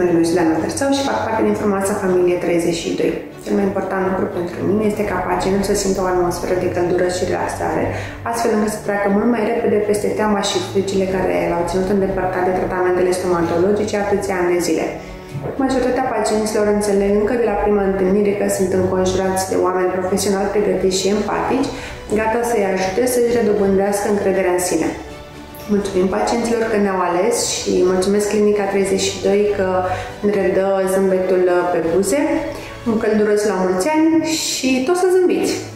numesc Iuliana Târțău și fac parte din formația Familie 32. Cel mai important lucru pentru mine este ca pacientul să simtă o atmosferă de căldură și relaxare, astfel încât să treacă mult mai repede peste teama și fricile care l-au ținut îndepărtat de tratamentele stomatologice atâția ani de zile. Majoritatea pacienților înțeleg încă de la prima întâlnire că sunt înconjurați de oameni profesionali pregătiți și empatici, gata să-i ajute să-și redobândească încrederea în sine. Mulțumim pacienților că ne-au ales și mulțumesc Clinica 32 că ne redă zâmbetul pe buze. Un călduros la mulți ani și tot să zâmbiți!